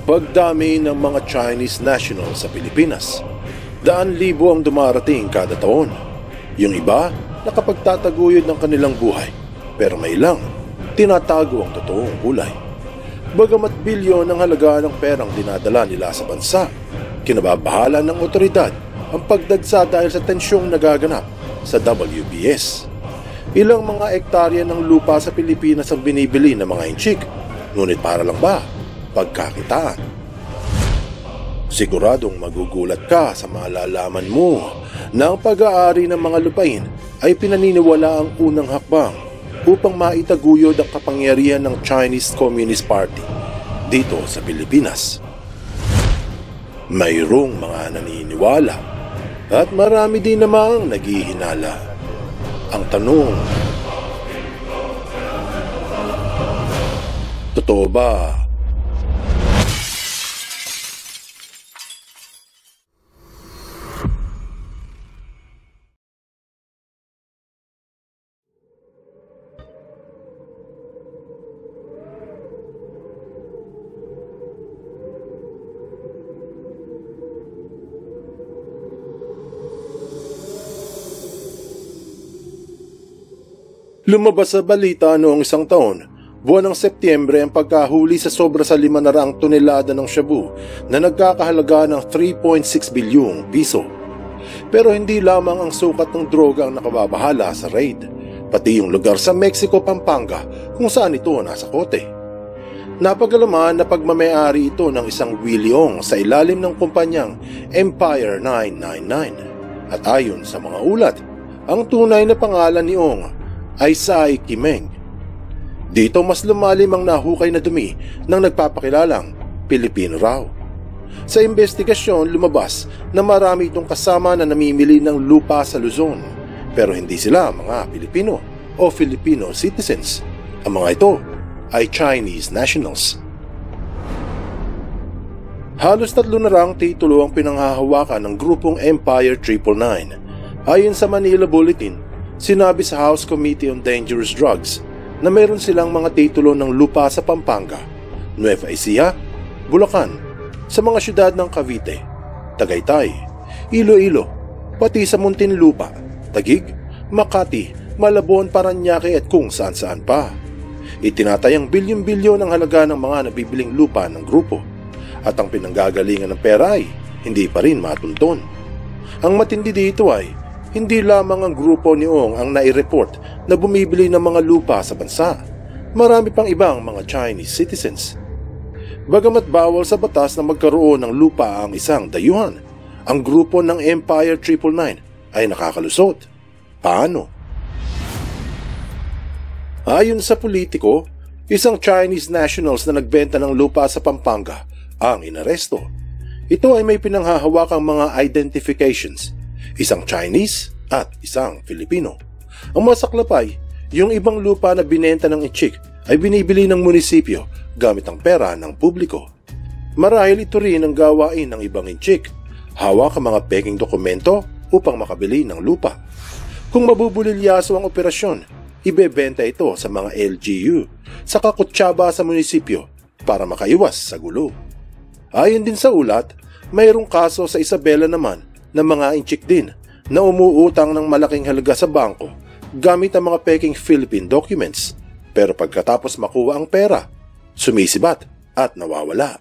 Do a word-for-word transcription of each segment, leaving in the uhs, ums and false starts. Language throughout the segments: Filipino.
Pagdami ng mga Chinese national sa Pilipinas. Daan-libo ang dumarating kada taon. Yung iba, nakapagtataguyod ng kanilang buhay. Pero may ilang, tinatago ang totoong kulay. Bagamat bilyon ang halaga ng perang dinadala nila sa bansa, kinababahala ng otoridad ang pagdagsa dahil sa tensyong nagaganap sa W B S. Ilang mga ektarya ng lupa sa Pilipinas ang binibili ng mga inchik, ngunit para lang ba pagkakitaan? Siguradong magugulat ka sa malalaman mo na ang pag-aari ng mga lupain ay pinaniniwala ang unang hakbang upang maitaguyod ang kapangyarihan ng Chinese Communist Party dito sa Pilipinas. Mayroong mga naniniwala at marami din namang naghihinala. Ang tanong, totoo ba? Lumabas sa balita noong isang taon, buwan ng Setyembre ang pagkahuli sa sobra sa lima na raang tonelada ng shabu na nagkakahalaga ng three point six bilyong piso. Pero hindi lamang ang sukat ng droga ang nakababahala sa raid, pati yung lugar sa Mexico, Pampanga kung saan ito nasa kote. Napagalaman na pagmamayari ito ng isang Willie Ong sa ilalim ng kumpanyang Empire nine nine nine. At ayon sa mga ulat, ang tunay na pangalan ni Ong ay Sai Kimeng. Dito mas lumalim ang nahukay na dumi ng nagpapakilalang Pilipino raw. Sa investigasyon lumabas na marami itong kasama na namimili ng lupa sa Luzon, pero hindi sila mga Pilipino o Filipino citizens. Ang mga ito ay Chinese nationals. Halos tatlo na raang titulo ang pinanghahawakan ng grupong Empire Triple Nine. Ayon sa Manila Bulletin, sinabi sa House Committee on Dangerous Drugs na mayroon silang mga titulo ng lupa sa Pampanga, Nueva Ecija, Bulacan, sa mga syudad ng Cavite, Tagaytay, Iloilo, pati sa Muntinlupa, Taguig, Makati, Malabon, Paranaque at kung saan-saan pa. Itinatayang bilyon-bilyon ang halaga ng mga nabibiling lupa ng grupo at ang pinanggagalingan ng pera ay hindi pa rin matunton. Ang matindi dito ay hindi lamang ang grupo ni Ong ang nai-report na bumibili ng mga lupa sa bansa. Marami pang ibang mga Chinese citizens. Bagamat bawal sa batas na magkaroon ng lupa ang isang dayuhan, ang grupo ng Empire Triple Nine ay nakakalusot. Paano? Ayon sa politiko, isang Chinese nationals na nagbenta ng lupa sa Pampanga ang inaresto. Ito ay may pinanghahawakang mga identifications, isang Chinese at isang Filipino. Ang masaklap ay, yung ibang lupa na binenta ng inchik ay binibili ng munisipyo gamit ang pera ng publiko. Marahil ito rin ang gawain ng ibang inchik, hawak ang mga peking dokumento upang makabili ng lupa. Kung mabubulilyaso ang operasyon, ibebenta ito sa mga L G U sa kakutsaba sa munisipyo para makaiwas sa gulo. Ayon din sa ulat, mayroong kaso sa Isabela naman ng mga inchik din na umuutang ng malaking halaga sa bangko gamit ang mga peking Philippine documents, pero pagkatapos makuha ang pera, sumisibat at nawawala.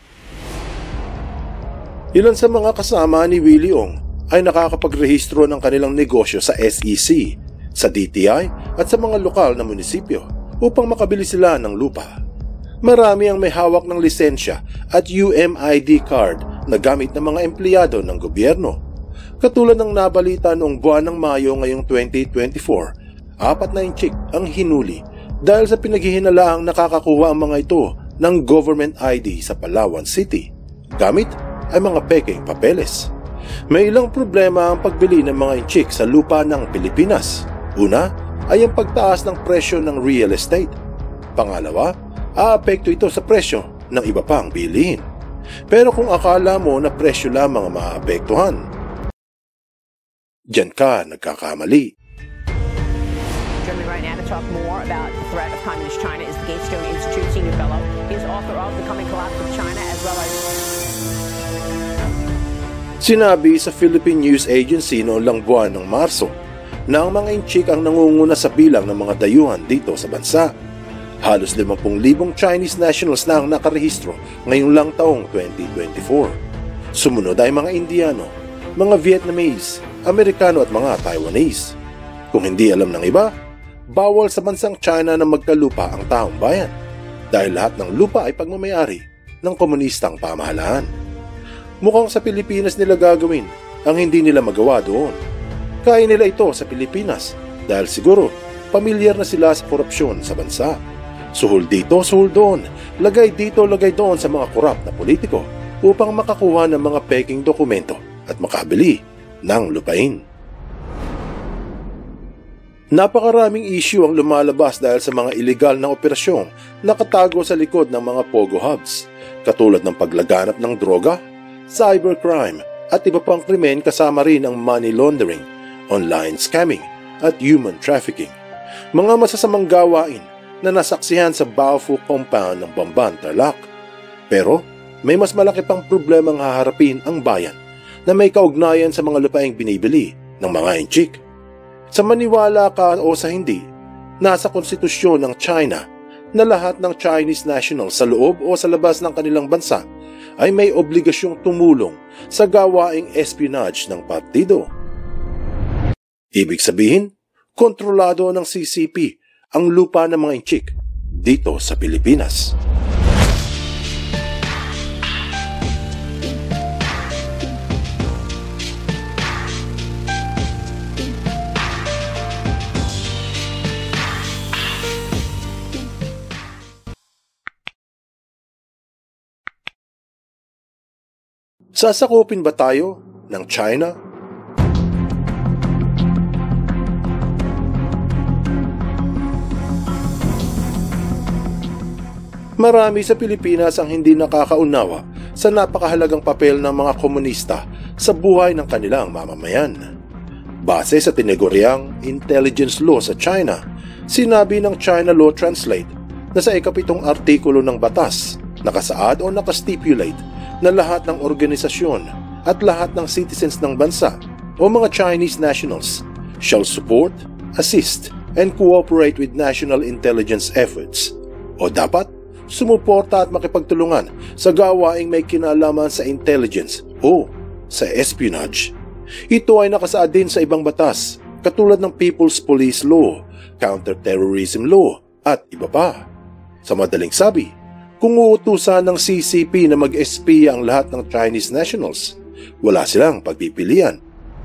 Ilan sa mga kasama ni Willie Ong ay nakakapagrehistro ng kanilang negosyo sa S E C, sa D T I at sa mga lokal na munisipyo upang makabili sila ng lupa. Marami ang may hawak ng lisensya at U M I D card na gamit ng mga empleyado ng gobyerno. Katulad ng nabalita noong buwan ng Mayo ngayong twenty twenty-four, apat na inchik ang hinuli dahil sa pinaghihinalaang nakakakuha ang mga ito ng government I D sa Palawan City. Gamit ay mga peking papeles. May ilang problema ang pagbili ng mga inchik sa lupa ng Pilipinas. Una ay ang pagtaas ng presyo ng real estate. Pangalawa, aapekto ito sa presyo ng iba pang bilihin. Pero kung akala mo na presyo lamang ang maapektuhan, diyan ka nagkakamali. Joining me right now to talk more about the threat of Communist China is the Gatestone Institute senior fellow. He is author of The Coming Collapse of China as Sinabi sa Philippine News Agency noong lang buwan ng Marso na ang mga Inchik ang nangunguna sa bilang ng mga dayuhan dito sa bansa. Halos limampu libong Chinese nationals na ang nakarehistro ngayong lang taong twenty twenty-four. Sumunod ay mga Indiano, mga Vietnamese, Amerikano at mga Taiwanese. Kung hindi alam ng iba, bawal sa bansang China na magkalupa ang taong bayan dahil lahat ng lupa ay pagmamayari ng komunistang pamahalaan. Mukhang sa Pilipinas nila gagawin ang hindi nila magawa doon. Kaya nila ito sa Pilipinas dahil siguro pamilyar na sila sa korupsyon sa bansa. Suhol dito, suhol doon, lagay dito, lagay doon sa mga korap na politiko upang makakuha ng mga peking dokumento at makabili ng lupain. Napakaraming issue ang lumalabas dahil sa mga illegal na operasyong nakatago sa likod ng mga pogo hubs, katulad ng paglaganap ng droga, cybercrime at iba pang krimen kasama rin ang money laundering, online scamming at human trafficking. Mga masasamang gawain na nasaksihan sa Baofu compound ng Bamban, Tarlac. Pero may mas malaki pang problemang haharapin ang bayan na may kaugnayan sa mga lupaing binibili ng mga Inchik. Sa maniwala ka o sa hindi, nasa konstitusyon ng China na lahat ng Chinese nationals sa loob o sa labas ng kanilang bansa ay may obligasyong tumulong sa gawaing espionage ng partido. Ibig sabihin, kontrolado ng C C P ang lupa ng mga Inchik dito sa Pilipinas. Sasakupin ba tayo ng China? Marami sa Pilipinas ang hindi nakakaunawa sa napakahalagang papel ng mga komunista sa buhay ng kanilang mamamayan. Base sa tinaguriang intelligence law sa China, sinabi ng China Law Translate na sa ikapitong artikulo ng batas, nakasaad o nakastipulate na lahat ng organisasyon at lahat ng citizens ng bansa o mga Chinese nationals shall support, assist, and cooperate with national intelligence efforts o dapat sumuporta at makipagtulungan sa gawaing may kinalaman sa intelligence o sa espionage. Ito ay nakasaad din sa ibang batas katulad ng People's Police Law, Counter-Terrorism Law at iba pa. Sa madaling sabi, kung uutusan ng C C P na mag-espiya ang lahat ng Chinese nationals, wala silang pagpipilian.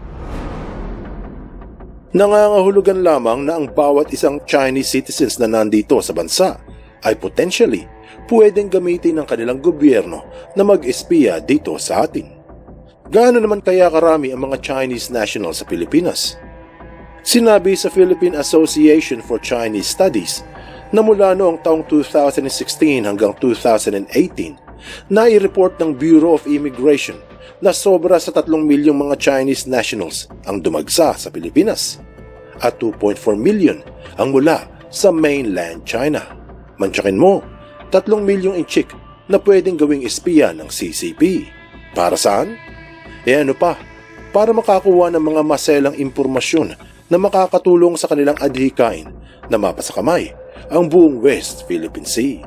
Nangangahulugan lamang na ang bawat isang Chinese citizens na nandito sa bansa ay potentially pwedeng gamitin ng kanilang gobyerno na mag-espiya dito sa atin. Gaano naman kaya karami ang mga Chinese nationals sa Pilipinas? Sinabi sa Philippine Association for Chinese Studies na mula noong taong two thousand sixteen hanggang two thousand eighteen, nai-report ng Bureau of Immigration na sobra sa tatlong milyong mga Chinese nationals ang dumagsa sa Pilipinas at two point four million ang mula sa mainland China. Mantsakin mo, tatlong milyong Inchik na pwedeng gawing espiya ng C C P. Para saan? E ano pa? Para makakuha ng mga maselang impormasyon na makakatulong sa kanilang adhikain na mapasakamay ang buong West Philippine Sea.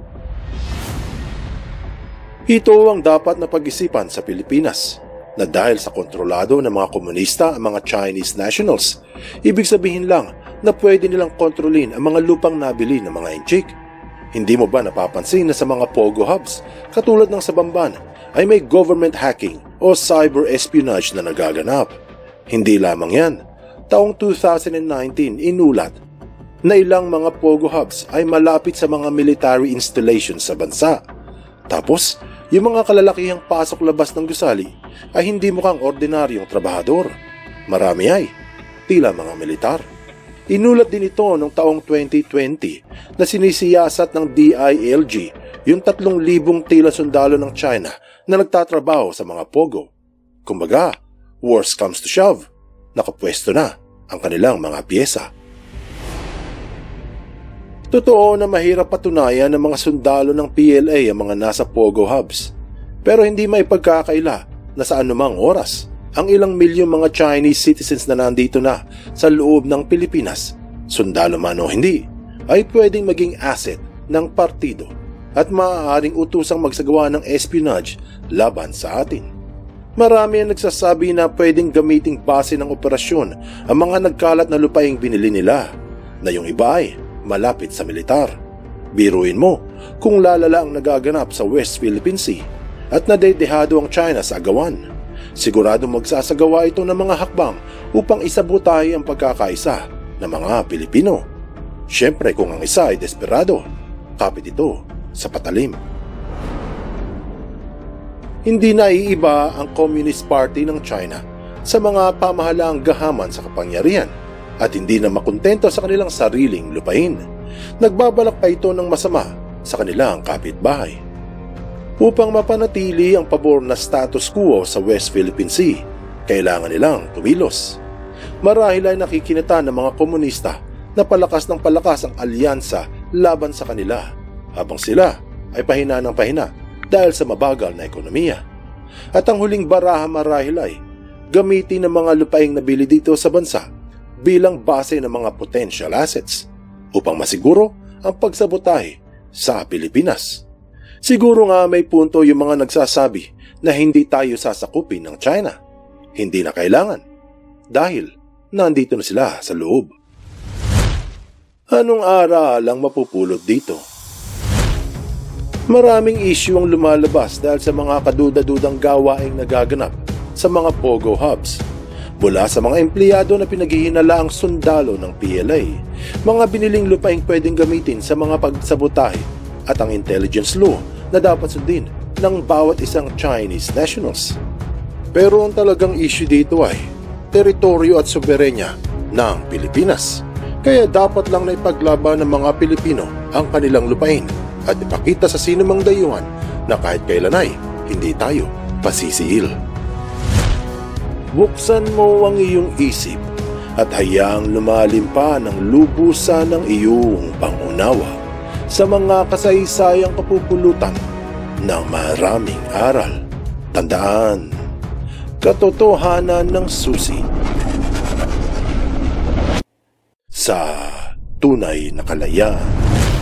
Ito ang dapat na pag-isipan sa Pilipinas na dahil sa kontrolado ng mga komunista ang mga Chinese nationals, ibig sabihin lang na pwede nilang kontrolin ang mga lupang nabili ng mga Inchik. Hindi mo ba napapansin na sa mga pogo hubs katulad ng sa Bamban ay may government hacking o cyber espionage na nagaganap? Hindi lamang yan. Taong two thousand nineteen inulat na ilang mga pogo hubs ay malapit sa mga military installations sa bansa. Tapos, yung mga kalalakihang pasok-labas ng gusali ay hindi mukhang ordinaryong trabahador. Marami ay tila mga militar. Inulat din ito noong taong twenty twenty na sinisiyasat ng D I L G yung tatlong libong tila sundalo ng China na nagtatrabaho sa mga pogo. Kumbaga, worst comes to shove, nakapwesto na ang kanilang mga piyesa. Totoo na mahirap patunayan ng mga sundalo ng P L A ang mga nasa pogo hubs. Pero hindi may pagkakaila na sa anumang oras, ang ilang milyong mga Chinese citizens na nandito na sa loob ng Pilipinas, sundalo man o hindi, ay pwedeng maging asset ng partido at maaaring utusang magsagawa ng espionage laban sa atin. Marami ang nagsasabi na pwedeng gamiting base ng operasyon ang mga nagkalat na lupaing binili nila, na yung iba ay malapit sa militar. Biruin mo kung lalala ang nagaganap sa West Philippine Sea at nadedehado ang China sa agawan. Sigurado magsasagawa ito ng mga hakbang upang isabotay ang pagkakaisa ng mga Pilipino. Siyempre kung ang isa ay desperado, kapit ito sa patalim. Hindi naiiba ang Communist Party ng China sa mga pamahalaang gahaman sa kapangyarihan at hindi na makontento sa kanilang sariling lupain. Nagbabalak pa ito ng masama sa kanilang kapitbahay. Upang mapanatili ang pabor na status quo sa West Philippine Sea, kailangan nilang tumilos. Marahil ay nakikinita ng mga komunista na palakas ng palakas ang alyansa laban sa kanila, habang sila ay pahina ng pahina dahil sa mabagal na ekonomiya. At ang huling baraha marahil ay gamitin ng mga lupaing nabili dito sa bansa bilang base ng mga potential assets upang masiguro ang pagsabotahe sa Pilipinas. Siguro nga may punto yung mga nagsasabi na hindi tayo sasakupin ng China. Hindi na kailangan dahil nandito na sila sa loob. Anong aral ang mapupulot dito? Maraming issue ang lumalabas dahil sa mga kaduda-dudang gawaing nagaganap sa mga Pogo hubs. Mula sa mga empleyado na pinaghihinala ang sundalo ng P L A, mga biniling lupaing pwedeng gamitin sa mga pagsabotahe at ang intelligence law na dapat sundin ng bawat isang Chinese nationals. Pero ang talagang issue dito ay teritoryo at soberenya ng Pilipinas. Kaya dapat lang na ipaglaban ng mga Pilipino ang kanilang lupain at ipakita sa sino mang dayuhan na kahit kailan ay hindi tayo pasisiil. Buksan mo ang iyong isip at hayaang lumalim pa ng lubusan ng iyong pangunawa sa mga kasaysayang kapupulutan ng maraming aral. Tandaan, katotohanan ng susi sa tunay na kalayaan.